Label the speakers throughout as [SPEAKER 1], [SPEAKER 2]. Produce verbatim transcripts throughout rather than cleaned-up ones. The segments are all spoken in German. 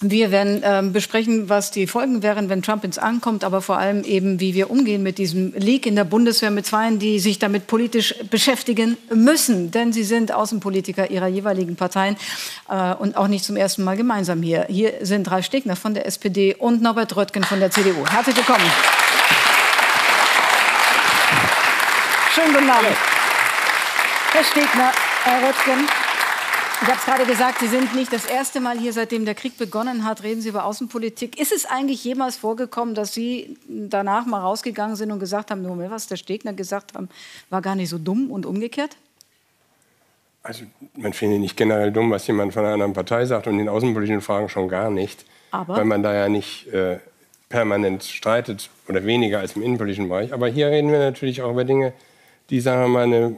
[SPEAKER 1] Wir werden ähm, besprechen, was die Folgen wären, wenn Trump ins Amt kommt, aber vor allem eben, wie wir umgehen mit diesem Leak in der Bundeswehr mit Zweien, die sich damit politisch beschäftigen müssen. Denn sie sind Außenpolitiker ihrer jeweiligen Parteien äh, und auch nicht zum ersten Mal gemeinsam hier. Hier sind Ralf Stegner von der S P D und Norbert Röttgen von der C D U. Herzlich willkommen. Schönen guten Abend. Herr Stegner, Herr Röttgen. Ich habe es gerade gesagt, Sie sind nicht das erste Mal hier, seitdem der Krieg begonnen hat, reden Sie über Außenpolitik. Ist es eigentlich jemals vorgekommen, dass Sie danach mal rausgegangen sind und gesagt haben, nur was der Stegner gesagt haben, war gar nicht so dumm und umgekehrt?
[SPEAKER 2] Also man findet nicht generell dumm, was jemand von einer anderen Partei sagt und in außenpolitischen Fragen schon gar nicht. Aber? Weil man da ja nicht äh, permanent streitet oder weniger als im innenpolitischen Bereich. Aber hier reden wir natürlich auch über Dinge, die, sagen wir mal, eine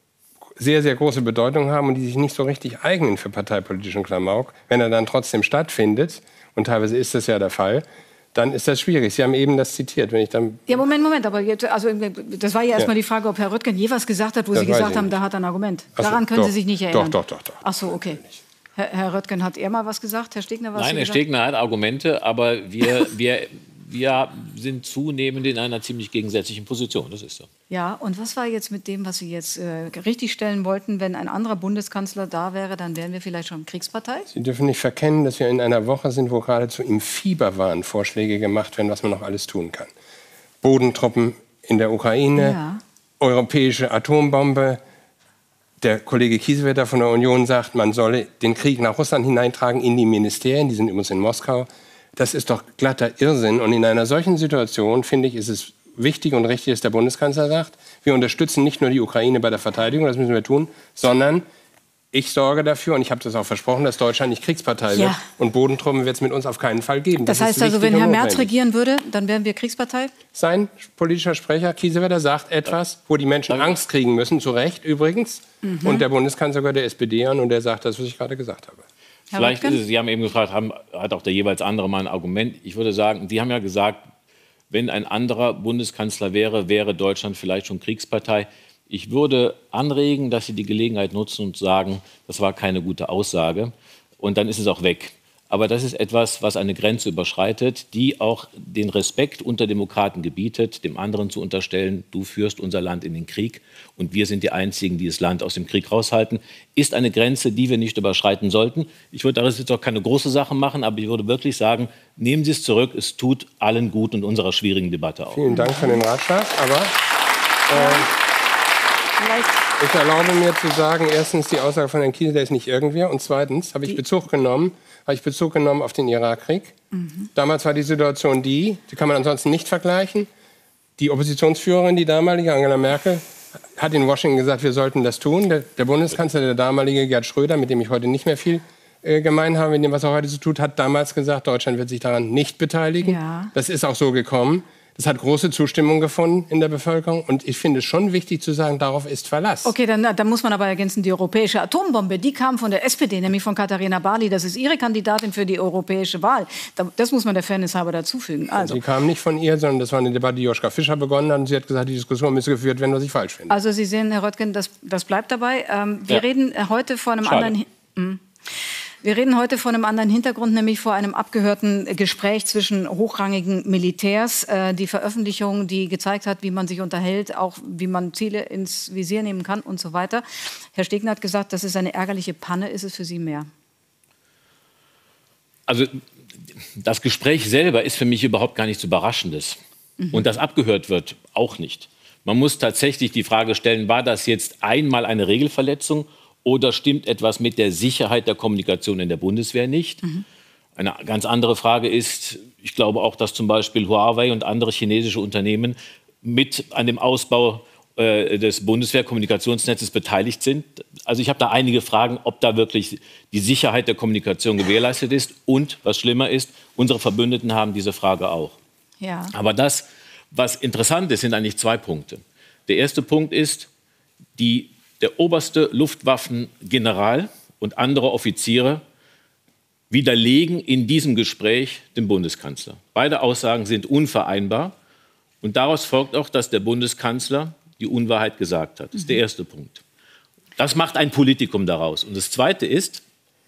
[SPEAKER 2] sehr, sehr große Bedeutung haben und die sich nicht so richtig eignen für parteipolitischen Klamauk. Wenn er dann trotzdem stattfindet, und teilweise ist das ja der Fall, dann ist das schwierig. Sie haben eben das zitiert. Wenn ich dann
[SPEAKER 1] ja, Moment, Moment. Aber jetzt, also, das war ja erstmal ja. die Frage, ob Herr Röttgen je was gesagt hat, wo das Sie gesagt haben, da hat er ein Argument.
[SPEAKER 2] So,
[SPEAKER 1] Daran können
[SPEAKER 2] doch,
[SPEAKER 1] Sie sich nicht erinnern.
[SPEAKER 2] Doch, doch, doch. doch.
[SPEAKER 1] Ach so, okay. Herr, Herr Röttgen, hat er mal was gesagt? Herr Stegner, was
[SPEAKER 3] Nein, Herr Stegner hat Argumente, aber wir, wir, wir sind zunehmend in einer ziemlich gegensätzlichen Position. Das ist so.
[SPEAKER 1] Ja, und was war jetzt mit dem, was Sie jetzt äh, richtigstellen wollten? Wenn ein anderer Bundeskanzler da wäre, dann wären wir vielleicht schon Kriegspartei?
[SPEAKER 2] Sie dürfen nicht verkennen, dass wir in einer Woche sind, wo geradezu im Fieberwahn Vorschläge gemacht werden, was man noch alles tun kann. Bodentruppen in der Ukraine, ja. europäische Atombombe. Der Kollege Kiesewetter von der Union sagt, man solle den Krieg nach Russland hineintragen in die Ministerien. Die sind übrigens in Moskau. Das ist doch glatter Irrsinn. Und in einer solchen Situation, finde ich, ist es wichtig und richtig, dass der Bundeskanzler sagt, wir unterstützen nicht nur die Ukraine bei der Verteidigung, das müssen wir tun, sondern ich sorge dafür, und ich habe das auch versprochen, dass Deutschland nicht Kriegspartei wird. Ja. Und Bodentruppen wird es mit uns auf keinen Fall geben.
[SPEAKER 1] Das, das heißt also, wenn Herr Merz regieren würde, dann wären wir Kriegspartei?
[SPEAKER 2] Sein politischer Sprecher, Kiesewetter, sagt etwas, wo die Menschen Angst kriegen müssen, zu Recht übrigens. Mhm. Und der Bundeskanzler gehört der S P D an und der sagt das, was ich gerade gesagt habe.
[SPEAKER 3] Herr Vielleicht ist es, Sie haben eben gefragt, haben, hat auch der jeweils andere mal ein Argument. Ich würde sagen, Sie haben ja gesagt, wenn ein anderer Bundeskanzler wäre, wäre Deutschland vielleicht schon Kriegspartei. Ich würde anregen, dass Sie die Gelegenheit nutzen und sagen, das war keine gute Aussage. Und dann ist es auch weg. Aber das ist etwas, was eine Grenze überschreitet, die auch den Respekt unter Demokraten gebietet, dem anderen zu unterstellen, du führst unser Land in den Krieg und wir sind die Einzigen, die das Land aus dem Krieg raushalten, ist eine Grenze, die wir nicht überschreiten sollten. Ich würde daraus jetzt auch keine große Sache machen, aber ich würde wirklich sagen, nehmen Sie es zurück, es tut allen gut und unserer schwierigen Debatte auch.
[SPEAKER 2] Vielen Dank für den Ratschlag, aber äh, ich erlaube mir zu sagen, erstens die Aussage von Herrn Kiesel, der ist nicht irgendwer, und zweitens habe ich Bezug genommen, habe ich Bezug genommen auf den Irakkrieg. Mhm. Damals war die Situation die, die kann man ansonsten nicht vergleichen, die Oppositionsführerin, die damalige Angela Merkel, hat in Washington gesagt, wir sollten das tun. Der, der Bundeskanzler, der damalige Gerd Schröder, mit dem ich heute nicht mehr viel äh, gemein habe, mit dem, was er heute so tut, hat damals gesagt, Deutschland wird sich daran nicht beteiligen. Ja. Das ist auch so gekommen. Das hat große Zustimmung gefunden in der Bevölkerung. Und ich finde es schon wichtig zu sagen, darauf ist Verlass.
[SPEAKER 1] Okay, dann, dann muss man aber ergänzen, die europäische Atombombe, die kam von der S P D, nämlich von Katharina Barley. Das ist ihre Kandidatin für die europäische Wahl. Das muss man der Fairness halber dazufügen. Also.
[SPEAKER 2] Die kam nicht von ihr, sondern das war eine Debatte, die Joschka Fischer begonnen hat. Und sie hat gesagt, die Diskussion müsse geführt werden, was ich falsch finde.
[SPEAKER 1] Also Sie sehen, Herr Röttgen, das, das bleibt dabei. Ähm, wir ja. reden heute von einem
[SPEAKER 3] Schade.
[SPEAKER 1] anderen... Hm. Wir reden heute von einem anderen Hintergrund, nämlich vor einem abgehörten Gespräch zwischen hochrangigen Militärs. Äh, die Veröffentlichung, die gezeigt hat, wie man sich unterhält, auch wie man Ziele ins Visier nehmen kann und so weiter. Herr Stegner hat gesagt, das ist eine ärgerliche Panne. Ist es für Sie mehr?
[SPEAKER 3] Also das Gespräch selber ist für mich überhaupt gar nichts Überraschendes. Mhm. Und das abgehört wird, auch nicht. Man muss tatsächlich die Frage stellen, war das jetzt einmal eine Regelverletzung? Oder stimmt etwas mit der Sicherheit der Kommunikation in der Bundeswehr nicht? Mhm. Eine ganz andere Frage ist, ich glaube auch, dass zum Beispiel Huawei und andere chinesische Unternehmen mit an dem Ausbau äh, des Bundeswehrkommunikationsnetzes beteiligt sind. Also ich habe da einige Fragen, ob da wirklich die Sicherheit der Kommunikation gewährleistet ist. Und, was schlimmer ist, unsere Verbündeten haben diese Frage auch.
[SPEAKER 1] Ja.
[SPEAKER 3] Aber das, was interessant ist, sind eigentlich zwei Punkte. Der erste Punkt ist, die Der oberste Luftwaffengeneral und andere Offiziere widerlegen in diesem Gespräch den Bundeskanzler. Beide Aussagen sind unvereinbar. Und daraus folgt auch, dass der Bundeskanzler die Unwahrheit gesagt hat. Das ist der erste Punkt. Das macht ein Politikum daraus. Und das Zweite ist,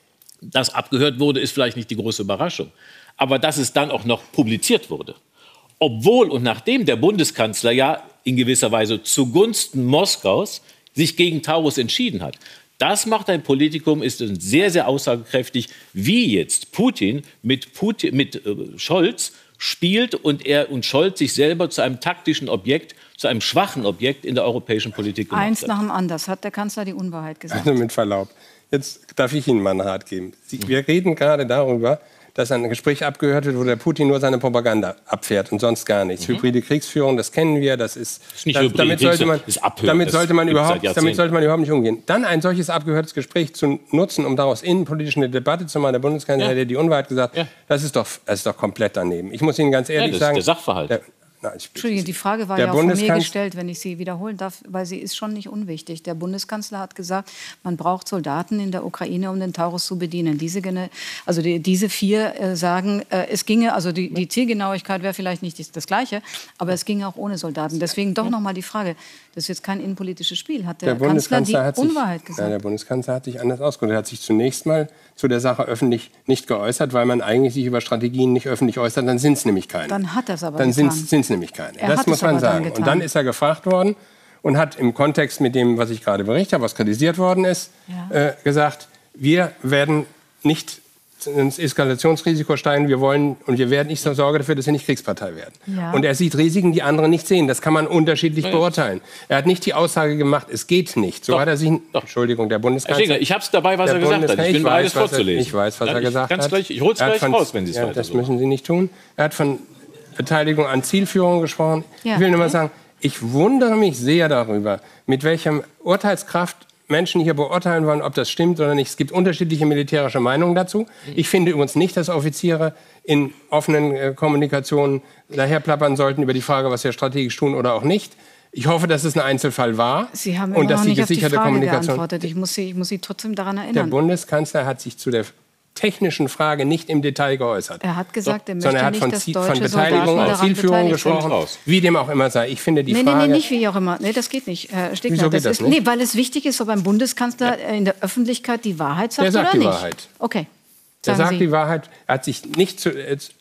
[SPEAKER 3] das abgehört wurde, ist vielleicht nicht die große Überraschung. Aber dass es dann auch noch publiziert wurde, obwohl und nachdem der Bundeskanzler ja in gewisser Weise zugunsten Moskaus sich gegen Taurus entschieden hat, das macht ein Politikum, ist sehr, sehr aussagekräftig, wie jetzt Putin mit, Putin, mit äh, Scholz spielt und er und Scholz sich selber zu einem taktischen Objekt, zu einem schwachen Objekt in der europäischen Politik gemacht hat.
[SPEAKER 1] Eins nach dem anderen hat der Kanzler die Unwahrheit gesagt.
[SPEAKER 2] Also mit Verlaub, jetzt darf ich Ihnen mal einen Rat geben. Sie, wir reden gerade darüber, dass ein Gespräch abgehört wird, wo der Putin nur seine Propaganda abfährt und sonst gar nichts. Mhm. Hybride Kriegsführung, das kennen wir, das ist,
[SPEAKER 3] das ist nicht
[SPEAKER 2] das,
[SPEAKER 3] hybride
[SPEAKER 2] damit sollte man,
[SPEAKER 3] das ist abhören,
[SPEAKER 2] damit sollte man
[SPEAKER 3] das
[SPEAKER 2] überhaupt, damit sollte man überhaupt nicht umgehen. Dann ein solches abgehörtes Gespräch zu nutzen, um daraus innenpolitisch eine Debatte zu machen. Der Bundeskanzler ja. hätte die Unwahrheit gesagt. Ja. Das ist doch, das ist doch komplett daneben. Ich muss Ihnen ganz ehrlich
[SPEAKER 3] ja, das
[SPEAKER 2] sagen,
[SPEAKER 3] ist der Sachverhalt. Der,
[SPEAKER 1] Nein, Entschuldigung, die Frage war ja auch von mir gestellt, wenn ich sie wiederholen darf, weil sie ist schon nicht unwichtig. Der Bundeskanzler hat gesagt, man braucht Soldaten in der Ukraine, um den Taurus zu bedienen. Diese, also die, diese vier äh, sagen, äh, es ginge, also die, die Zielgenauigkeit wäre vielleicht nicht das Gleiche, aber es ginge auch ohne Soldaten. Deswegen doch noch mal die Frage, das ist jetzt kein innenpolitisches Spiel. Hat der, der Kanzler die hat Unwahrheit sich, gesagt? Ja,
[SPEAKER 2] der Bundeskanzler hat sich anders ausgedrückt. Er hat sich zunächst mal zu der Sache öffentlich nicht geäußert, weil man eigentlich sich über Strategien nicht öffentlich äußert, dann sind es nämlich keine.
[SPEAKER 1] Dann hat er es aber
[SPEAKER 2] Dann
[SPEAKER 1] getan.
[SPEAKER 2] Dann sind es nämlich keine. Er das muss man sagen. Dann und dann ist er gefragt worden und hat im Kontext mit dem, was ich gerade berichtet habe, was kritisiert worden ist, ja. äh, gesagt, wir werden nicht ins Eskalationsrisiko steigen, wir wollen und wir werden, ich sorge dafür, dass wir nicht Kriegspartei werden. Ja. Und er sieht Risiken, die andere nicht sehen. Das kann man unterschiedlich ja. beurteilen. Er hat nicht die Aussage gemacht, es geht nicht. So
[SPEAKER 3] Doch.
[SPEAKER 2] hat er sich,
[SPEAKER 3] Doch.
[SPEAKER 2] Entschuldigung, der Bundeskanzler.
[SPEAKER 3] Herr Schäger, ich habe es dabei, was er gesagt hat. Ich bin bereit, es vorzulesen.
[SPEAKER 2] Ich weiß, was
[SPEAKER 3] ja,
[SPEAKER 2] er gesagt
[SPEAKER 3] hat. Gleich, ich hol's gleich
[SPEAKER 2] von,
[SPEAKER 3] raus, wenn Sie es
[SPEAKER 2] ja,
[SPEAKER 3] weiter
[SPEAKER 2] Das
[SPEAKER 3] so.
[SPEAKER 2] müssen Sie nicht tun. Er hat von Beteiligung an Zielführung gesprochen. Ja. Ich will nur mal sagen, ich wundere mich sehr darüber, mit welcher Urteilskraft Menschen hier beurteilen wollen, ob das stimmt oder nicht. Es gibt unterschiedliche militärische Meinungen dazu. Ich finde übrigens nicht, dass Offiziere in offenen äh, Kommunikationen daherplappern sollten über die Frage, was wir strategisch tun oder auch nicht. Ich hoffe, dass es ein Einzelfall war.
[SPEAKER 1] Sie haben
[SPEAKER 2] und
[SPEAKER 1] immer
[SPEAKER 2] dass
[SPEAKER 1] noch
[SPEAKER 2] die
[SPEAKER 1] nicht
[SPEAKER 2] gesicherte
[SPEAKER 1] auf die Frage
[SPEAKER 2] Kommunikation.
[SPEAKER 1] geantwortet. Ich muss Sie, ich muss Sie trotzdem daran erinnern.
[SPEAKER 2] Der Bundeskanzler hat sich zu der technischen Frage nicht im Detail geäußert.
[SPEAKER 1] Er hat gesagt, er
[SPEAKER 2] möchte
[SPEAKER 1] er hat
[SPEAKER 2] nicht,
[SPEAKER 1] von,
[SPEAKER 2] dass deutsche von Beteiligung an Zielführung gesprochen, wie dem auch immer sei. Ich finde die
[SPEAKER 1] nee,
[SPEAKER 2] Frage...
[SPEAKER 1] Nee, nee, nicht wie auch immer. Nee, das geht nicht, Herr Stegner.
[SPEAKER 2] Wieso geht das,
[SPEAKER 1] das ist,
[SPEAKER 2] nicht?
[SPEAKER 1] Nee, weil es wichtig ist, ob ein Bundeskanzler ja. in der Öffentlichkeit die Wahrheit sagt,
[SPEAKER 2] der sagt
[SPEAKER 1] oder
[SPEAKER 2] die
[SPEAKER 1] nicht.
[SPEAKER 2] Wahrheit.
[SPEAKER 1] Okay.
[SPEAKER 2] Er sagt
[SPEAKER 1] Sie.
[SPEAKER 2] die Wahrheit. Er hat sich nicht zu...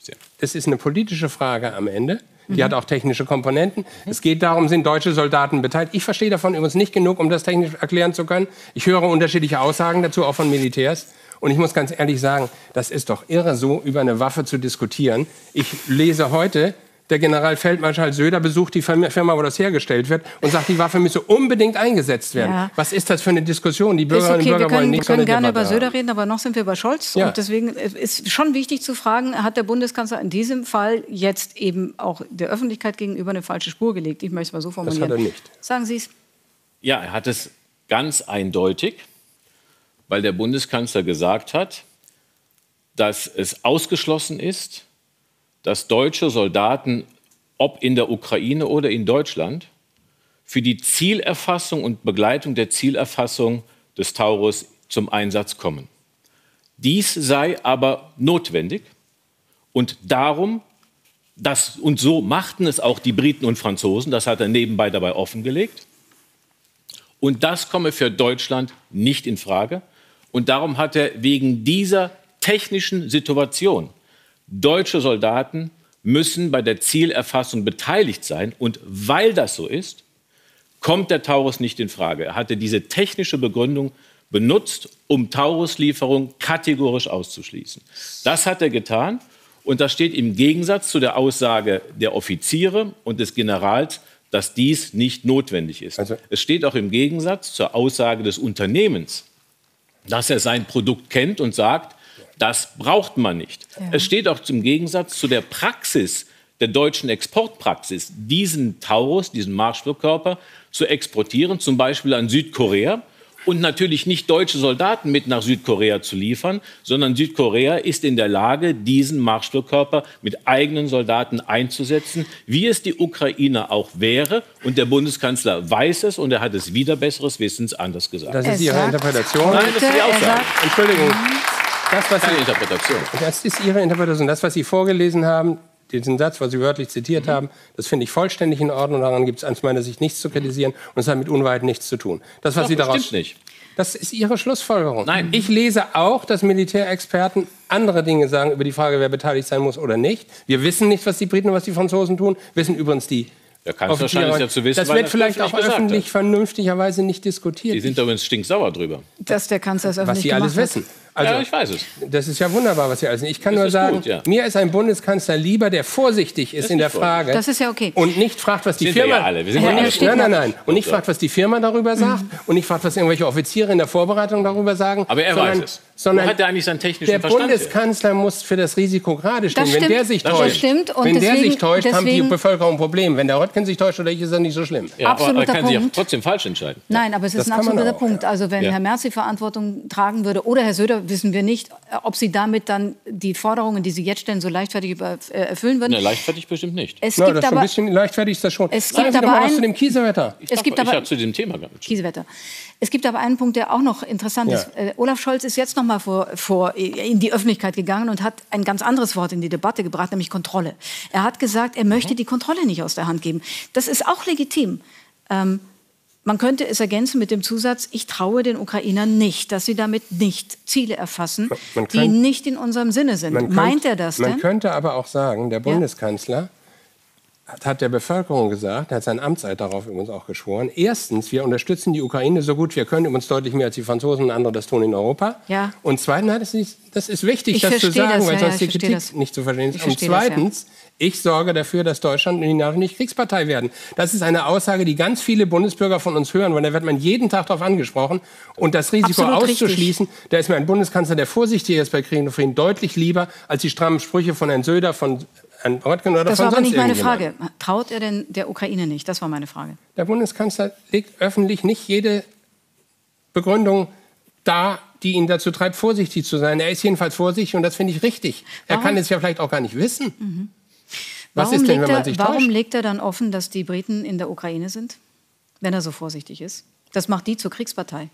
[SPEAKER 2] Es ist eine politische Frage am Ende. Die mhm. hat auch technische Komponenten. Mhm. Es geht darum, sind deutsche Soldaten beteiligt. Ich verstehe davon übrigens nicht genug, um das technisch erklären zu können. Ich höre unterschiedliche Aussagen dazu, auch von Militärs. Und ich muss ganz ehrlich sagen, das ist doch irre, so über eine Waffe zu diskutieren. Ich lese heute, der Generalfeldmarschall Söder besucht die Firma, wo das hergestellt wird, und sagt, die Waffe müsse unbedingt eingesetzt werden. Ja. Was ist das für eine Diskussion? Die Bürgerinnen
[SPEAKER 1] okay,
[SPEAKER 2] und Bürger
[SPEAKER 1] wir können,
[SPEAKER 2] wollen nicht
[SPEAKER 1] wir können
[SPEAKER 2] so eine
[SPEAKER 1] gerne
[SPEAKER 2] Debatte
[SPEAKER 1] über Söder
[SPEAKER 2] haben.
[SPEAKER 1] reden, aber noch sind wir bei Scholz.
[SPEAKER 2] Ja.
[SPEAKER 1] Und deswegen ist schon wichtig zu fragen, hat der Bundeskanzler in diesem Fall jetzt eben auch der Öffentlichkeit gegenüber eine falsche Spur gelegt? Ich möchte es mal so formulieren.
[SPEAKER 2] Das hat er nicht.
[SPEAKER 1] Sagen Sie es.
[SPEAKER 3] Ja, er hat es ganz eindeutig, weil der Bundeskanzler gesagt hat, dass es ausgeschlossen ist, dass deutsche Soldaten, ob in der Ukraine oder in Deutschland, für die Zielerfassung und Begleitung der Zielerfassung des Taurus zum Einsatz kommen. Dies sei aber notwendig und darum, das, und so machten es auch die Briten und Franzosen, das hat er nebenbei dabei offengelegt, und das komme für Deutschland nicht in Frage. Und darum hat er wegen dieser technischen Situation deutsche Soldaten müssen bei der Zielerfassung beteiligt sein. Und weil das so ist, kommt der Taurus nicht in Frage. Er hatte diese technische Begründung benutzt, um Tauruslieferung kategorisch auszuschließen. Das hat er getan. Und das steht im Gegensatz zu der Aussage der Offiziere und des Generals, dass dies nicht notwendig ist. Also es steht auch im Gegensatz zur Aussage des Unternehmens, dass er sein Produkt kennt und sagt, das braucht man nicht. Ja. Es steht auch im Gegensatz zu der Praxis, der deutschen Exportpraxis, diesen Taurus, diesen Marschflugkörper zu exportieren, zum Beispiel an Südkorea. Und natürlich nicht deutsche Soldaten mit nach Südkorea zu liefern, sondern Südkorea ist in der Lage, diesen Marschflugkörper mit eigenen Soldaten einzusetzen, wie es die Ukraine auch wäre. Und der Bundeskanzler weiß es und er hat es wieder besseres Wissens anders gesagt.
[SPEAKER 2] Das ist Ihre
[SPEAKER 1] sagt,
[SPEAKER 2] Interpretation?
[SPEAKER 3] Nein, das ist die Aussage.
[SPEAKER 2] Entschuldigung. Das, was
[SPEAKER 3] Keine
[SPEAKER 2] Sie,
[SPEAKER 3] Interpretation.
[SPEAKER 2] Das ist Ihre Interpretation. Das, was Sie vorgelesen haben, diesen Satz, was Sie wörtlich zitiert mhm. haben, das finde ich vollständig in Ordnung. Daran gibt es aus meiner Sicht nichts zu kritisieren und es hat mit Unwahrheit nichts zu tun. Das, was
[SPEAKER 3] Doch,
[SPEAKER 2] Sie daraus
[SPEAKER 3] stimmt nicht.
[SPEAKER 2] Das ist Ihre Schlussfolgerung.
[SPEAKER 3] Nein.
[SPEAKER 2] Ich lese auch, dass Militärexperten andere Dinge sagen über die Frage, wer beteiligt sein muss oder nicht. Wir wissen nicht, was die Briten und was die Franzosen tun. Wissen übrigens die
[SPEAKER 3] Der Kanzler scheint es ja zu wissen,
[SPEAKER 2] das
[SPEAKER 3] weil
[SPEAKER 2] wird
[SPEAKER 3] das
[SPEAKER 2] vielleicht auch öffentlich
[SPEAKER 3] hat.
[SPEAKER 2] vernünftigerweise nicht diskutiert.
[SPEAKER 3] Die sind da übrigens stinksauer drüber.
[SPEAKER 1] Dass der Kanzler es öffentlich
[SPEAKER 2] was Sie
[SPEAKER 1] gemacht
[SPEAKER 2] alles
[SPEAKER 1] hat.
[SPEAKER 2] wissen. Also,
[SPEAKER 3] ja, ich weiß es.
[SPEAKER 2] Das ist ja wunderbar, was Sie alles wissen. Ich kann
[SPEAKER 3] Das
[SPEAKER 2] nur
[SPEAKER 3] ist
[SPEAKER 2] sagen,
[SPEAKER 3] gut, ja.
[SPEAKER 2] mir ist ein Bundeskanzler lieber, der vorsichtig ist
[SPEAKER 3] Das
[SPEAKER 2] in der
[SPEAKER 3] ist
[SPEAKER 2] Frage.
[SPEAKER 1] Das ist ja okay.
[SPEAKER 2] Und nicht fragt, was die
[SPEAKER 3] Sind wir
[SPEAKER 2] Firma...
[SPEAKER 3] ja alle. Wir sind
[SPEAKER 1] Ja,
[SPEAKER 3] ja
[SPEAKER 1] ja,
[SPEAKER 3] alle.
[SPEAKER 1] steht
[SPEAKER 2] Nein, nein,
[SPEAKER 1] noch.
[SPEAKER 2] nein. Und nicht fragt, was die Firma darüber sagt. Und nicht fragt, was irgendwelche Offiziere in der Vorbereitung darüber sagen.
[SPEAKER 3] Aber er
[SPEAKER 2] sondern,
[SPEAKER 3] weiß es.
[SPEAKER 2] Sondern
[SPEAKER 3] Wo hat er eigentlich seinen technischen
[SPEAKER 2] der
[SPEAKER 3] Verstand her?
[SPEAKER 2] Bundeskanzler muss für das Risiko gerade stehen.
[SPEAKER 1] Das
[SPEAKER 2] Wenn
[SPEAKER 1] stimmt.
[SPEAKER 2] der sich
[SPEAKER 3] Das
[SPEAKER 2] täuscht,
[SPEAKER 1] stimmt. Und
[SPEAKER 2] wenn der
[SPEAKER 1] deswegen-
[SPEAKER 2] sich täuscht, haben die
[SPEAKER 1] deswegen-
[SPEAKER 2] Bevölkerung ein Problem. Wenn der Röttgen sich täuscht oder ich, ist das nicht so schlimm.
[SPEAKER 3] Ja, aber er
[SPEAKER 1] Absoluter
[SPEAKER 3] kann sich
[SPEAKER 1] Punkt.
[SPEAKER 3] auch trotzdem falsch entscheiden.
[SPEAKER 1] Nein, aber es ist
[SPEAKER 2] Das
[SPEAKER 1] ein
[SPEAKER 2] kann man
[SPEAKER 1] absoluter
[SPEAKER 2] auch,
[SPEAKER 1] Punkt.
[SPEAKER 2] ja.
[SPEAKER 1] Also wenn
[SPEAKER 3] Ja.
[SPEAKER 1] Herr Merz die Verantwortung tragen würde oder Herr Söder, wissen wir nicht, ob Sie damit dann die Forderungen, die Sie jetzt stellen, so leichtfertig über, äh, erfüllen würden.
[SPEAKER 3] Ne, leichtfertig bestimmt nicht.
[SPEAKER 1] Es
[SPEAKER 2] Ja,
[SPEAKER 1] gibt
[SPEAKER 2] das ist schon
[SPEAKER 1] aber
[SPEAKER 2] ein bisschen leichtfertig ist das schon.
[SPEAKER 1] Es
[SPEAKER 2] Sagen
[SPEAKER 1] gibt
[SPEAKER 2] Sie doch
[SPEAKER 1] aber
[SPEAKER 2] mal was
[SPEAKER 1] ein-
[SPEAKER 2] zu dem Kiesewetter.
[SPEAKER 3] Ich,
[SPEAKER 1] Es
[SPEAKER 3] hab-
[SPEAKER 1] gibt
[SPEAKER 3] ich
[SPEAKER 1] aber-
[SPEAKER 3] habe zu dem Thema gar nicht.
[SPEAKER 1] Kiesewetter. Es gibt aber einen Punkt, der auch noch interessant
[SPEAKER 2] Ja.
[SPEAKER 1] ist. Äh, Olaf Scholz ist jetzt noch mal vor, vor, in die Öffentlichkeit gegangen und hat ein ganz anderes Wort in die Debatte gebracht, nämlich Kontrolle. Er hat gesagt, er möchte die Kontrolle nicht aus der Hand geben. Das ist auch legitim. Ähm, man könnte es ergänzen mit dem Zusatz, ich traue den Ukrainern nicht, dass sie damit nicht Ziele erfassen,
[SPEAKER 2] Man
[SPEAKER 1] die
[SPEAKER 2] könnt-
[SPEAKER 1] nicht in unserem Sinne sind.
[SPEAKER 2] Man
[SPEAKER 1] Meint
[SPEAKER 2] könnte-
[SPEAKER 1] er das
[SPEAKER 2] Man
[SPEAKER 1] denn?
[SPEAKER 2] könnte aber auch sagen, der Bundeskanzler hat, hat der Bevölkerung gesagt, er hat sein Amtseid darauf übrigens auch geschworen, erstens, wir unterstützen die Ukraine so gut wir können, übrigens deutlich mehr als die Franzosen und andere das tun in Europa.
[SPEAKER 1] Ja.
[SPEAKER 2] Und zweitens, nein, das, ist, das ist wichtig,
[SPEAKER 1] Ich
[SPEAKER 2] das zu
[SPEAKER 1] verstehe
[SPEAKER 2] sagen,
[SPEAKER 1] das,
[SPEAKER 2] weil
[SPEAKER 1] ja, ja,
[SPEAKER 2] sonst die
[SPEAKER 1] ich verstehe
[SPEAKER 2] Kritik
[SPEAKER 1] das.
[SPEAKER 2] nicht zu verstehen ist.
[SPEAKER 1] Ich
[SPEAKER 2] Und
[SPEAKER 1] verstehe das, ja.
[SPEAKER 2] zweitens, ich sorge dafür, dass Deutschland und die NATO nicht Kriegspartei werden. Das ist eine Aussage, die ganz viele Bundesbürger von uns hören, weil da wird man jeden Tag darauf angesprochen. Und das Risiko
[SPEAKER 1] Absolut richtig.
[SPEAKER 2] auszuschließen, da ist mir ein Bundeskanzler, der vorsichtig ist bei Krieg und Frieden, deutlich lieber als die strammen Sprüche von Herrn Söder, von Herrn Röttgen oder
[SPEAKER 1] Das
[SPEAKER 2] von
[SPEAKER 1] war aber
[SPEAKER 2] sonst
[SPEAKER 1] nicht meine
[SPEAKER 2] irgendjemandem.
[SPEAKER 1] Frage. Traut er denn der Ukraine nicht? Das war meine Frage.
[SPEAKER 2] Der Bundeskanzler legt öffentlich nicht jede Begründung dar, die ihn dazu treibt, vorsichtig zu sein. Er ist jedenfalls vorsichtig und das finde ich richtig. Er
[SPEAKER 1] Warum?
[SPEAKER 2] kann es ja vielleicht auch gar nicht wissen.
[SPEAKER 1] Mhm.
[SPEAKER 2] Was
[SPEAKER 1] Warum,
[SPEAKER 2] ist denn,
[SPEAKER 1] legt
[SPEAKER 2] wenn man
[SPEAKER 1] er,
[SPEAKER 2] sich
[SPEAKER 1] warum
[SPEAKER 2] täuscht?
[SPEAKER 1] legt er dann offen, dass die Briten in der Ukraine sind, wenn er so vorsichtig ist? Das macht die zur Kriegspartei.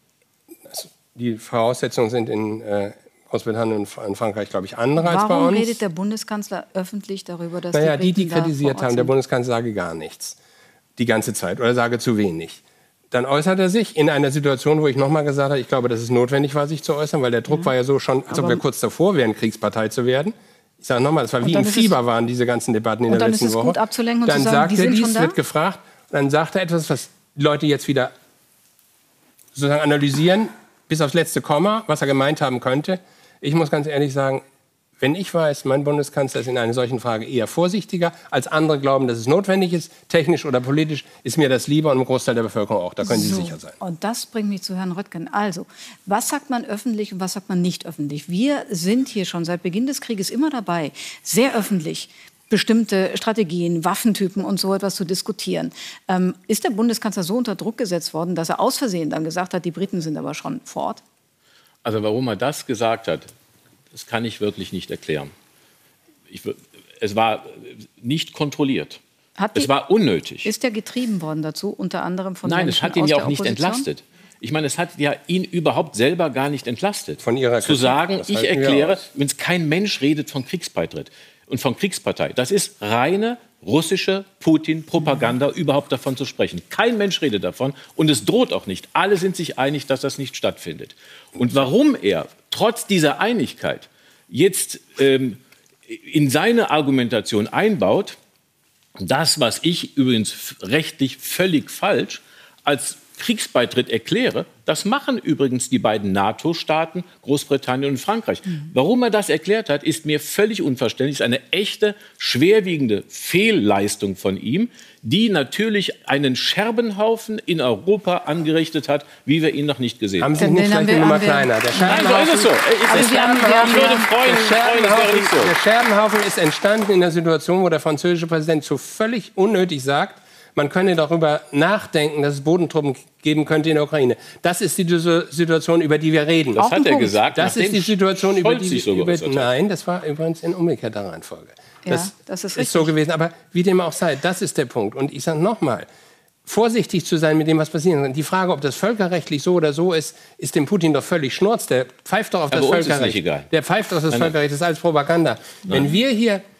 [SPEAKER 2] Die Voraussetzungen sind in äh, Großbritannien und in Frankreich, glaube ich, andere als bei
[SPEAKER 1] Warum
[SPEAKER 2] uns.
[SPEAKER 1] redet der Bundeskanzler öffentlich darüber, dass
[SPEAKER 2] Naja,
[SPEAKER 1] die
[SPEAKER 2] die,
[SPEAKER 1] Briten
[SPEAKER 2] die
[SPEAKER 1] da
[SPEAKER 2] kritisiert
[SPEAKER 1] vor Ort
[SPEAKER 2] haben, der
[SPEAKER 1] sind?
[SPEAKER 2] Bundeskanzler sage gar nichts. Die ganze Zeit oder sage zu wenig. Dann äußert er sich in einer Situation, wo ich nochmal gesagt habe, ich glaube, dass es notwendig war, sich zu äußern, weil der Druck
[SPEAKER 1] Ja.
[SPEAKER 2] war ja so schon, als ob
[SPEAKER 1] Aber-
[SPEAKER 2] wir kurz davor wären, Kriegspartei zu werden. Ich sage nochmal, es war
[SPEAKER 1] Und
[SPEAKER 2] wie
[SPEAKER 1] dann
[SPEAKER 2] im
[SPEAKER 1] ist es-
[SPEAKER 2] Fieber waren diese ganzen Debatten in
[SPEAKER 1] und
[SPEAKER 2] der
[SPEAKER 1] dann
[SPEAKER 2] letzten
[SPEAKER 1] ist es
[SPEAKER 2] Woche.
[SPEAKER 1] gut abzulenken und
[SPEAKER 2] dann
[SPEAKER 1] zu sagen,
[SPEAKER 2] sagt
[SPEAKER 1] die
[SPEAKER 2] er
[SPEAKER 1] sind
[SPEAKER 2] dies,
[SPEAKER 1] schon da?
[SPEAKER 2] wird gefragt, dann sagt er etwas, was die Leute jetzt wieder sozusagen analysieren, bis aufs letzte Komma, was er gemeint haben könnte. Ich muss ganz ehrlich sagen, wenn ich weiß, mein Bundeskanzler ist in einer solchen Frage eher vorsichtiger, als andere glauben, dass es notwendig ist, technisch oder politisch, ist mir das lieber und im Großteil der Bevölkerung auch. Da können Sie
[SPEAKER 1] So,
[SPEAKER 2] sicher sein.
[SPEAKER 1] Und das bringt mich zu Herrn Röttgen. Also, was sagt man öffentlich und was sagt man nicht öffentlich? Wir sind hier schon seit Beginn des Krieges immer dabei, sehr öffentlich bestimmte Strategien, Waffentypen und so etwas zu diskutieren. Ähm, ist der Bundeskanzler so unter Druck gesetzt worden, dass er aus Versehen dann gesagt hat, die Briten sind aber schon vor Ort?
[SPEAKER 3] Also warum er das gesagt hat, das kann ich wirklich nicht erklären. Ich, wür- es war nicht kontrolliert.
[SPEAKER 1] Hat die,
[SPEAKER 3] Es war unnötig.
[SPEAKER 1] ist er getrieben worden dazu, unter anderem von
[SPEAKER 3] Nein, es
[SPEAKER 1] Menschen
[SPEAKER 3] hat ihn
[SPEAKER 1] aus
[SPEAKER 3] ja
[SPEAKER 1] der
[SPEAKER 3] auch nicht
[SPEAKER 1] Opposition?
[SPEAKER 3] entlastet. Ich meine, es hat ja ihn überhaupt selber gar nicht entlastet.
[SPEAKER 2] Von Ihrer
[SPEAKER 3] Zu
[SPEAKER 2] Kritik,
[SPEAKER 3] sagen,
[SPEAKER 2] das
[SPEAKER 3] ich
[SPEAKER 2] halten wir
[SPEAKER 3] erkläre,
[SPEAKER 2] aus.
[SPEAKER 3] wenn es kein Mensch redet von Kriegsbeitritt und von Kriegspartei, das ist reine russische Putin-Propaganda, überhaupt davon zu sprechen. Kein Mensch redet davon und es droht auch nicht. Alle sind sich einig, dass das nicht stattfindet. Und warum er trotz dieser Einigkeit jetzt ähm, in seine Argumentation einbaut, das, was ich übrigens rechtlich völlig falsch als Kriegsbeitritt erkläre, das machen übrigens die beiden NATO-Staaten, Großbritannien und Frankreich. Warum er das erklärt hat, ist mir völlig unverständlich. Es ist eine echte, schwerwiegende Fehlleistung von ihm, die natürlich einen Scherbenhaufen in Europa angerichtet hat, wie wir ihn noch nicht gesehen
[SPEAKER 2] Haben
[SPEAKER 3] haben.
[SPEAKER 2] Sie
[SPEAKER 1] Den
[SPEAKER 2] nicht
[SPEAKER 1] haben
[SPEAKER 2] vielleicht
[SPEAKER 1] wir-
[SPEAKER 2] eine Nummer
[SPEAKER 1] haben wir-
[SPEAKER 2] kleiner? Der
[SPEAKER 3] Nein, so ist es so.
[SPEAKER 1] Aber
[SPEAKER 3] Es ist,
[SPEAKER 1] wir haben- wir haben-
[SPEAKER 3] ich würde freuen,
[SPEAKER 2] Der
[SPEAKER 3] freuen, es wäre nicht so.
[SPEAKER 2] Der Scherbenhaufen ist entstanden in der Situation, wo der französische Präsident so völlig unnötig sagt, man könne darüber nachdenken, dass es Bodentruppen geben könnte in der Ukraine. Das ist die Dis- Situation, über die wir reden.
[SPEAKER 3] Das
[SPEAKER 1] Auch ein
[SPEAKER 3] hat er
[SPEAKER 1] Punkt.
[SPEAKER 3] gesagt,
[SPEAKER 2] Das ist
[SPEAKER 3] nachdem
[SPEAKER 2] die Situation, über
[SPEAKER 3] Scholz
[SPEAKER 2] die
[SPEAKER 3] sich so
[SPEAKER 2] über,
[SPEAKER 3] geäußert hat.
[SPEAKER 2] Nein, das war übrigens in umgekehrter Reihenfolge.
[SPEAKER 1] Ja,
[SPEAKER 2] das
[SPEAKER 1] das ist
[SPEAKER 2] ist so
[SPEAKER 1] richtig.
[SPEAKER 2] gewesen. Aber wie dem auch sei, das ist der Punkt. Und ich sage nochmal, vorsichtig zu sein mit dem, was passieren kann. Die Frage, ob das völkerrechtlich so oder so ist, ist dem Putin doch völlig schnurz. Der pfeift doch auf
[SPEAKER 3] Aber
[SPEAKER 2] das
[SPEAKER 3] uns ist
[SPEAKER 2] Völkerrecht.
[SPEAKER 3] nicht egal.
[SPEAKER 2] Der pfeift auf das
[SPEAKER 3] Nein, nein.
[SPEAKER 2] Völkerrecht. Das ist alles Propaganda. Wenn wir hier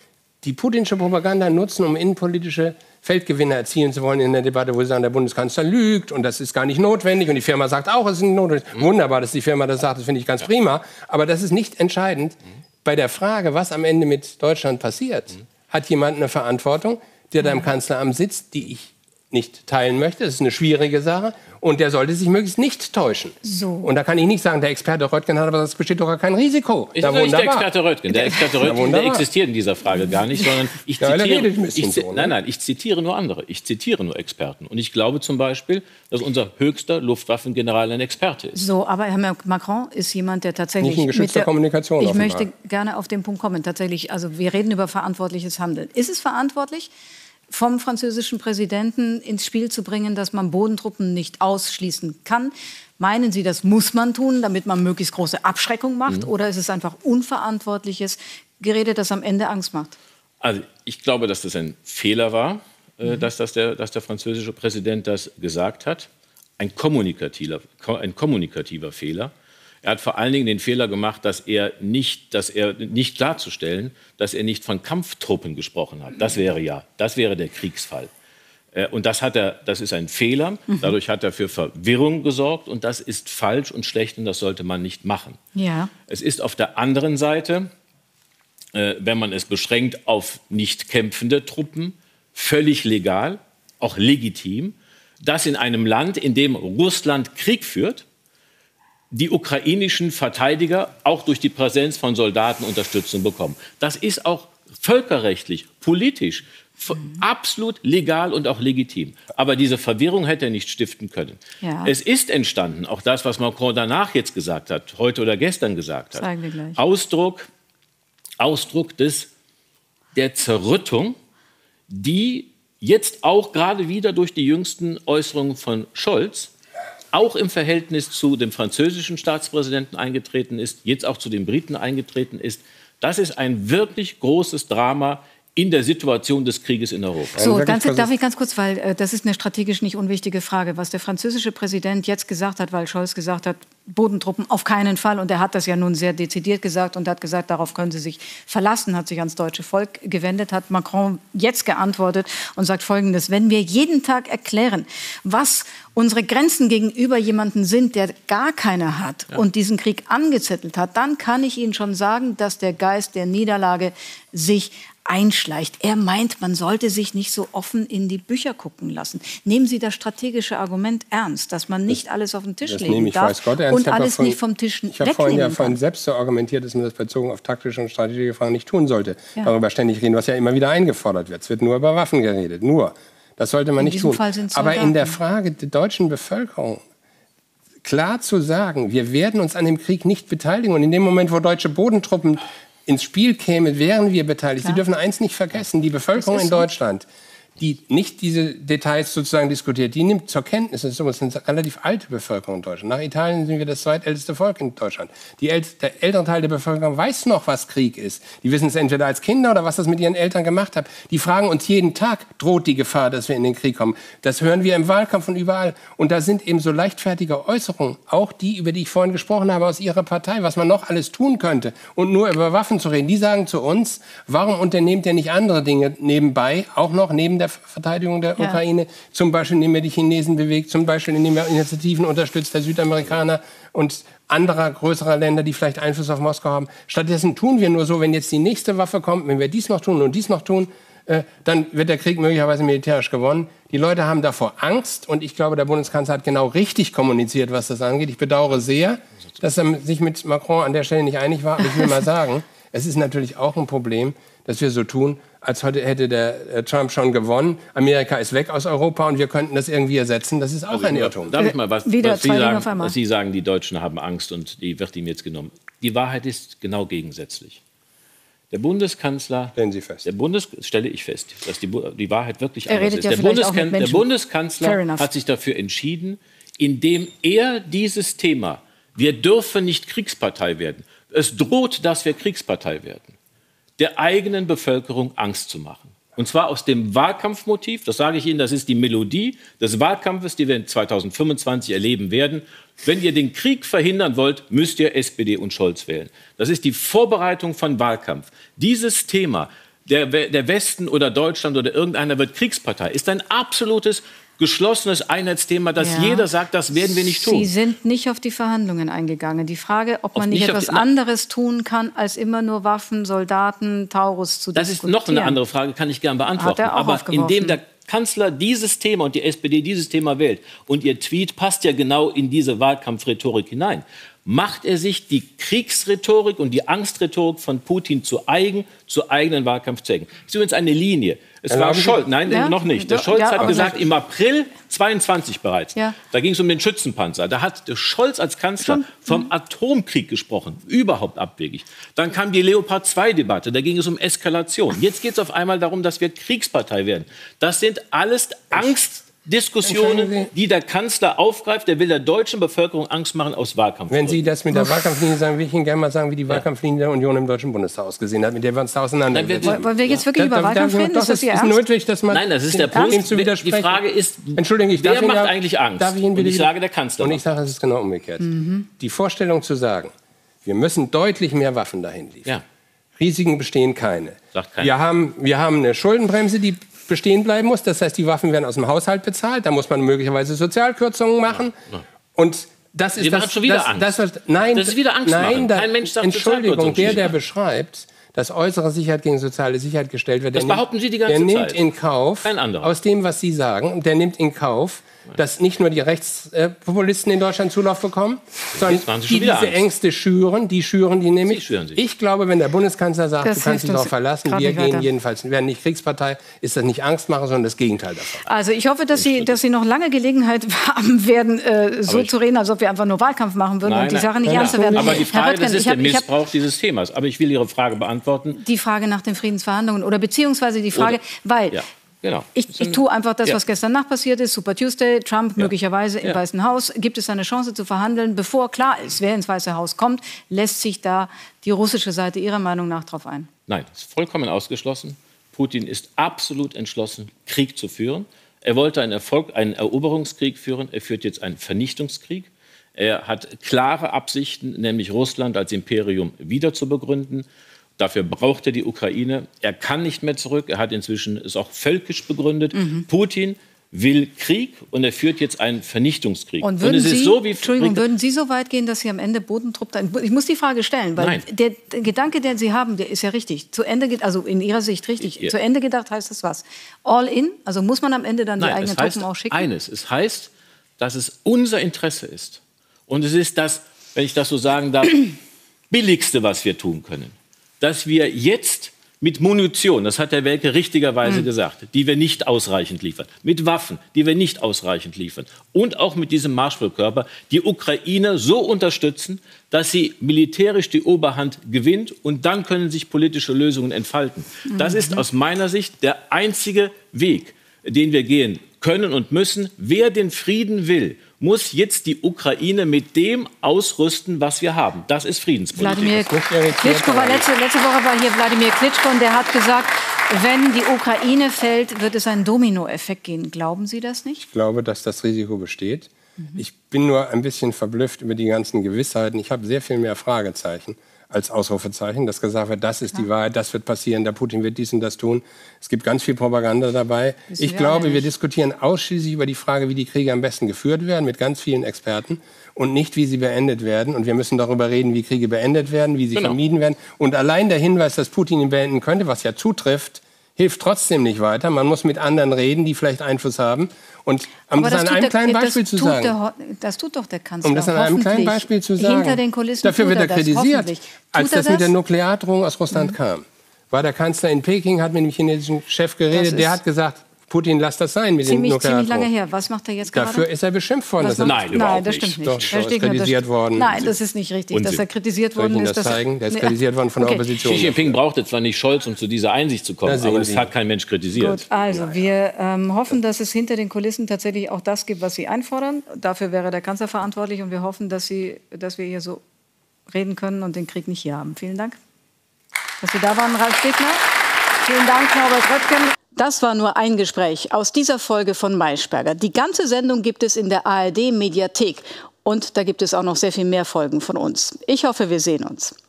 [SPEAKER 2] die putinsche Propaganda nutzen, um innenpolitische Feldgewinne erzielen zu wollen in der Debatte, wo sie sagen, der Bundeskanzler lügt und das ist gar nicht notwendig und die Firma sagt auch, es ist nicht notwendig. Mhm. Wunderbar, dass die Firma das sagt, das finde ich ganz prima. Aber das ist nicht entscheidend. Mhm. Bei der Frage, was am Ende mit Deutschland passiert, mhm. hat jemand eine Verantwortung, der da im Kanzleramt sitzt, die ich nicht teilen möchte. Das ist eine schwierige Sache. Und der sollte sich möglichst nicht täuschen. So. Und da kann ich nicht sagen, der Experte Röttgen hat, aber es besteht doch gar kein Risiko.
[SPEAKER 3] Ich bin nicht der Experte Röttgen. Der Experte Röttgen, der existiert in dieser Frage gar nicht, sondern ich
[SPEAKER 2] ja,
[SPEAKER 3] zitiere,
[SPEAKER 2] ich,
[SPEAKER 3] so, ne? nein, nein, ich zitiere nur andere. Ich zitiere nur Experten. Und ich glaube zum Beispiel, dass unser höchster Luftwaffengeneral ein Experte ist.
[SPEAKER 1] So, aber Herr Macron ist jemand, der tatsächlich...
[SPEAKER 2] Nicht in geschützter
[SPEAKER 1] der,
[SPEAKER 2] Kommunikation
[SPEAKER 1] Ich
[SPEAKER 2] offenbar.
[SPEAKER 1] möchte gerne auf den Punkt kommen. Tatsächlich, also wir reden über verantwortliches Handeln. Ist es verantwortlich, vom französischen Präsidenten ins Spiel zu bringen, dass man Bodentruppen nicht ausschließen kann? Meinen Sie, das muss man tun, damit man möglichst große Abschreckung macht? Mhm. Oder ist es einfach unverantwortliches Gerede, das am Ende Angst macht?
[SPEAKER 3] Also ich glaube, dass das ein Fehler war, mhm. dass, das der, dass der französische Präsident das gesagt hat. Ein kommunikativer, ein kommunikativer Fehler. Er hat vor allen Dingen den Fehler gemacht, dass er nicht, dass er nicht klarzustellen, dass er nicht von Kampftruppen gesprochen hat. Das wäre ja, das wäre der Kriegsfall. Und das hat er, das ist ein Fehler. Dadurch hat er für Verwirrung gesorgt und das ist falsch und schlecht und das sollte man nicht machen.
[SPEAKER 1] Ja.
[SPEAKER 3] Es ist auf der anderen Seite, wenn man es beschränkt auf nicht kämpfende Truppen, völlig legal, auch legitim, dass in einem Land, in dem Russland Krieg führt, die ukrainischen Verteidiger auch durch die Präsenz von Soldaten Unterstützung bekommen. Das ist auch völkerrechtlich, politisch mhm. absolut legal und auch legitim. Aber diese Verwirrung hätte er nicht stiften können. Ja. Es ist entstanden, auch das, was Macron danach jetzt gesagt hat, heute oder gestern gesagt hat,
[SPEAKER 1] sagen wir gleich.
[SPEAKER 3] Ausdruck, Ausdruck des, der Zerrüttung, die jetzt auch gerade wieder durch die jüngsten Äußerungen von Scholz auch im Verhältnis zu dem französischen Staatspräsidenten eingetreten ist, jetzt auch zu den Briten eingetreten ist. Das ist ein wirklich großes Drama in der Situation des Krieges in Europa.
[SPEAKER 1] So, ganz, darf ich ganz kurz, weil äh, das ist eine strategisch nicht unwichtige Frage, was der französische Präsident jetzt gesagt hat, weil Scholz gesagt hat, Bodentruppen auf keinen Fall. Und er hat das ja nun sehr dezidiert gesagt und hat gesagt, darauf können Sie sich verlassen, hat sich ans deutsche Volk gewendet, hat Macron jetzt geantwortet und sagt Folgendes: Wenn wir jeden Tag erklären, was unsere Grenzen gegenüber jemandem sind, der gar keine hat ja. und diesen Krieg angezettelt hat, dann kann ich Ihnen schon sagen, dass der Geist der Niederlage sich einschleicht. Er meint, man sollte sich nicht so offen in die Bücher gucken lassen. Nehmen Sie das strategische Argument ernst, dass man nicht das, alles auf den Tisch legen darf weiß Gott ernst. und alles vorhin, nicht vom Tisch wegnehmen kann.
[SPEAKER 2] Ich habe vorhin ja vorhin selbst so argumentiert, dass man das bezogen auf taktische und strategische Fragen nicht tun sollte. Ja. Darüber ständig reden, was ja immer wieder eingefordert wird. Es wird nur über Waffen geredet, nur. Das sollte man in nicht tun. Aber in der Frage der deutschen Bevölkerung klar zu sagen, wir werden uns an dem Krieg nicht beteiligen und in dem Moment, wo deutsche Bodentruppen ins Spiel käme, wären wir beteiligt. Klar. Sie dürfen eins nicht vergessen, die Bevölkerung in Deutschland, die nicht diese Details sozusagen diskutiert, die nimmt zur Kenntnis, das ist eine relativ alte Bevölkerung in Deutschland. Nach Italien sind wir das zweitälteste Volk in Deutschland. Die äl der ältere Teil der Bevölkerung weiß noch, was Krieg ist. Die wissen es entweder als Kinder oder was das mit ihren Eltern gemacht hat. Die fragen uns jeden Tag, droht die Gefahr, dass wir in den Krieg kommen. Das hören wir im Wahlkampf und überall. Und da sind eben so leichtfertige Äußerungen, auch die, über die ich vorhin gesprochen habe, aus ihrer Partei, was man noch alles tun könnte. Und nur über Waffen zu reden. Die sagen zu uns, warum unternehmt ihr nicht andere Dinge nebenbei, auch noch neben der Verteidigung der ja. Ukraine, zum Beispiel indem er die Chinesen bewegt, zum Beispiel indem er Initiativen unterstützt der Südamerikaner und anderer größerer Länder, die vielleicht Einfluss auf Moskau haben. Stattdessen tun wir nur so, wenn jetzt die nächste Waffe kommt, wenn wir dies noch tun und dies noch tun, äh, dann wird der Krieg möglicherweise militärisch gewonnen. Die Leute haben davor Angst und ich glaube, der Bundeskanzler hat genau richtig kommuniziert, was das angeht. Ich bedauere sehr, dass er sich mit Macron an der Stelle nicht einig war, aber ich will mal sagen, es ist natürlich auch ein Problem, dass wir so tun, als heute hätte der äh, Trump schon gewonnen. Amerika ist weg aus Europa und wir könnten das irgendwie ersetzen. Das ist auch also, ein Irrtum.
[SPEAKER 3] Darf ich mal was, was Sie, sagen, was Sie sagen, die Deutschen haben Angst und die wird ihm jetzt genommen. Die Wahrheit ist genau gegensätzlich. Der Bundeskanzler,
[SPEAKER 2] stellen Sie fest.
[SPEAKER 3] Der Bundes, stelle ich fest, dass die, die Wahrheit wirklich er anders ist. Ja der, Bundeskan der Bundeskanzler hat sich dafür entschieden, indem er dieses Thema, wir dürfen nicht Kriegspartei werden, es droht, dass wir Kriegspartei werden, der eigenen Bevölkerung Angst zu machen. Und zwar aus dem Wahlkampfmotiv, das sage ich Ihnen, das ist die Melodie des Wahlkampfes, die wir zweitausendfünfundzwanzig erleben werden. Wenn ihr den Krieg verhindern wollt, müsst ihr S P D und Scholz wählen. Das ist die Vorbereitung von Wahlkampf. Dieses Thema, der, der Westen oder Deutschland oder irgendeiner wird Kriegspartei, ist ein absolutes geschlossenes Einheitsthema, dass ja. jeder sagt, das werden wir nicht tun.
[SPEAKER 1] Sie sind nicht auf die Verhandlungen eingegangen. Die Frage, ob man auf, nicht, nicht etwas die, anderes tun kann, als immer nur Waffen, Soldaten, Taurus zu
[SPEAKER 3] das diskutieren. Das ist noch eine andere Frage, kann ich gerne beantworten.
[SPEAKER 1] Hat er auch
[SPEAKER 3] Aber indem der Kanzler dieses Thema und die S P D dieses Thema wählt und ihr Tweet passt ja genau in diese Wahlkampfrhetorik hinein, macht er sich die Kriegsrhetorik und die Angstrhetorik von Putin zu eigen, zu eigenen Wahlkampfzwecken. Das ist übrigens eine Linie. Es war Scholz, nein, ja? noch nicht. Der Scholz ja, hat gesagt, im April zweiundzwanzig bereits, ja. da ging es um den Schützenpanzer. Da hat der Scholz als Kanzler Schon? vom Atomkrieg gesprochen. Überhaupt abwegig. Dann kam die Leopard zwei Debatte, da ging es um Eskalation. Jetzt geht es auf einmal darum, dass wir Kriegspartei werden. Das sind alles Angstdiskussionen, die der Kanzler aufgreift. Der will der deutschen Bevölkerung Angst machen aus Wahlkampf.
[SPEAKER 2] Wenn Sie das mit der Wahlkampflinie sagen, will ich Ihnen gerne mal sagen, wie die Wahlkampflinie der Union im Deutschen Bundestag ausgesehen hat, mit der wir uns da auseinandersetzen.
[SPEAKER 1] Wollen wir jetzt wirklich ja. über Wahlkampf reden?
[SPEAKER 2] Ist das Ihr Ernst? Notwendig, dass man
[SPEAKER 3] Nein, das ist der Punkt.
[SPEAKER 2] Zu
[SPEAKER 3] die Frage ist,
[SPEAKER 2] Entschuldigung, ich
[SPEAKER 3] wer
[SPEAKER 2] darf
[SPEAKER 3] macht
[SPEAKER 2] Ihnen,
[SPEAKER 3] eigentlich Angst?
[SPEAKER 2] Darf ich Ihnen
[SPEAKER 3] und ich sage, der Kanzler.
[SPEAKER 2] Und ich sage, es ist genau umgekehrt. Mhm. Die Vorstellung zu sagen, wir müssen deutlich mehr Waffen dahin liefern. Ja. Risiken bestehen keine.
[SPEAKER 3] Sagt keiner.
[SPEAKER 2] Wir haben, wir haben eine Schuldenbremse, die bestehen bleiben muss. Das heißt, die Waffen werden aus dem Haushalt bezahlt. Da muss man möglicherweise Sozialkürzungen machen. Ja, ja. Und das ist
[SPEAKER 3] Sie
[SPEAKER 2] das,
[SPEAKER 3] schon wieder
[SPEAKER 2] das,
[SPEAKER 3] Angst.
[SPEAKER 2] Das, das, nein,
[SPEAKER 3] das ist wieder Angst
[SPEAKER 2] nein,
[SPEAKER 3] machen.
[SPEAKER 2] Da,
[SPEAKER 3] Kein Mensch sagt
[SPEAKER 2] Entschuldigung, der, der beschreibt, dass äußere Sicherheit gegen soziale Sicherheit gestellt wird,
[SPEAKER 3] das
[SPEAKER 2] der
[SPEAKER 3] behaupten
[SPEAKER 2] nimmt,
[SPEAKER 3] Sie die ganze
[SPEAKER 2] der nimmt
[SPEAKER 3] Zeit.
[SPEAKER 2] in Kauf,
[SPEAKER 3] Kein anderer.
[SPEAKER 2] aus dem, was Sie sagen, der nimmt in Kauf, dass nicht nur die Rechtspopulisten in Deutschland Zulauf bekommen, sondern die diese Angst. Ängste schüren, die schüren die nämlich. Sie ich glaube, wenn der Bundeskanzler sagt, das du kannst dich darauf verlassen, wir gehen weiter. jedenfalls, wir werden nicht Kriegspartei, ist das nicht Angst machen, sondern das Gegenteil davon.
[SPEAKER 1] Also ich hoffe, dass Sie, dass Sie noch lange Gelegenheit haben werden, äh, so zu reden, als ob wir einfach nur Wahlkampf machen würden nein, und die Sache nicht nein, ernster werden.
[SPEAKER 3] Aber die Frage, Röttgen, das ist hab, der Missbrauch hab, dieses Themas. Aber ich will Ihre Frage beantworten.
[SPEAKER 1] Die Frage nach den Friedensverhandlungen oder beziehungsweise die Frage, oder, weil... Ja. Genau. Ich, ich tue einfach das, ja. was gestern Nacht passiert ist. Super Tuesday, Trump ja. möglicherweise im ja. Weißen Haus. Gibt es eine Chance zu verhandeln? Bevor klar ist, wer ins Weiße Haus kommt, lässt sich da die russische Seite Ihrer Meinung nach drauf ein?
[SPEAKER 3] Nein, das ist vollkommen ausgeschlossen. Putin ist absolut entschlossen, Krieg zu führen. Er wollte einen, Erfolg, einen Eroberungskrieg führen. Er führt jetzt einen Vernichtungskrieg. Er hat klare Absichten, nämlich Russland als Imperium wieder zu begründen. Dafür braucht er die Ukraine. Er kann nicht mehr zurück. Er hat inzwischen es auch völkisch begründet. Mhm. Putin will Krieg und er führt jetzt einen Vernichtungskrieg.
[SPEAKER 1] Und würden, und es Sie, ist so, wie Entschuldigung, würden Sie so weit gehen, dass Sie am Ende Bodentrupp... Ich muss die Frage stellen, weil der, der Gedanke, den Sie haben, der ist ja richtig. Zu Ende, also in Ihrer Sicht richtig. Ja. Zu Ende gedacht heißt das was? All in? Also muss man am Ende dann Nein, die eigenen Truppen auch schicken?
[SPEAKER 3] Eines, es heißt, dass es unser Interesse ist. Und es ist das, wenn ich das so sagen darf, Billigste, was wir tun können. Dass wir jetzt mit Munition, das hat der Welke richtigerweise mhm. gesagt, die wir nicht ausreichend liefern, mit Waffen, die wir nicht ausreichend liefern und auch mit diesem Marschflugkörper die Ukraine so unterstützen, dass sie militärisch die Oberhand gewinnt und dann können sich politische Lösungen entfalten. Mhm. Das ist aus meiner Sicht der einzige Weg, den wir gehen können und müssen. Wer den Frieden will, muss jetzt die Ukraine mit dem ausrüsten, was wir haben. Das ist Friedenspolitik.
[SPEAKER 1] Wladimir Klitschko war letzte, letzte Woche war hier Wladimir Klitschko und der hat gesagt, wenn die Ukraine fällt, wird es einen Dominoeffekt geben. Glauben Sie das nicht?
[SPEAKER 2] Ich glaube, dass das Risiko besteht. Mhm. Ich bin nur ein bisschen verblüfft über die ganzen Gewissheiten. Ich habe sehr viel mehr Fragezeichen als Ausrufezeichen, dass gesagt wird, das ist die Wahrheit, das wird passieren, der Putin wird dies und das tun. Es gibt ganz viel Propaganda dabei. Ich wir glaube, wir diskutieren ausschließlich über die Frage, wie die Kriege am besten geführt werden, mit ganz vielen Experten und nicht, wie sie beendet werden. Und wir müssen darüber reden, wie Kriege beendet werden, wie sie genau. vermieden werden. Und allein der Hinweis, dass Putin ihn beenden könnte, was ja zutrifft, hilft trotzdem nicht weiter. Man muss mit anderen reden, die vielleicht Einfluss haben. Und um das, das an einem der, kleinen Beispiel zu sagen.
[SPEAKER 1] Der, das tut doch der Kanzler.
[SPEAKER 2] Um das an einem kleinen Beispiel zu sagen.
[SPEAKER 1] Hinter den Kulissen
[SPEAKER 2] dafür wird er
[SPEAKER 1] das,
[SPEAKER 2] kritisiert. Als das, das mit der Nukleardrohung aus Russland mhm. kam, war der Kanzler in Peking, hat mit dem chinesischen Chef geredet. Der hat gesagt, Putin, lass das sein mit
[SPEAKER 1] ziemlich,
[SPEAKER 2] den Nukleardrohungen.
[SPEAKER 1] Ziemlich lange her. Was macht er jetzt gerade?
[SPEAKER 2] Dafür ist er beschimpft worden.
[SPEAKER 1] Dass er
[SPEAKER 3] nein,
[SPEAKER 1] nein, das stimmt nicht.
[SPEAKER 2] Doch,
[SPEAKER 1] das
[SPEAKER 2] ist kritisiert worden.
[SPEAKER 1] Nein, das ist nicht richtig, Unsinn. Dass er kritisiert worden ist.
[SPEAKER 2] Soll ich Ihnen das zeigen? Der ist kritisiert worden von der okay. Opposition.
[SPEAKER 3] Xi Jinping brauchte zwar nicht Scholz, um zu dieser Einsicht zu kommen, aber es hat kein Mensch kritisiert.
[SPEAKER 1] Gut, also wir ähm, hoffen, dass es hinter den Kulissen tatsächlich auch das gibt, was Sie einfordern. Dafür wäre der Kanzler verantwortlich und wir hoffen, dass, Sie, dass wir hier so reden können und den Krieg nicht hier haben. Vielen Dank, dass Sie da waren, Ralf Stegner. Vielen Dank, Norbert Röttgen. Das war nur ein Gespräch aus dieser Folge von Maischberger. Die ganze Sendung gibt es in der A R D-Mediathek. Und da gibt es auch noch sehr viel mehr Folgen von uns. Ich hoffe, wir sehen uns.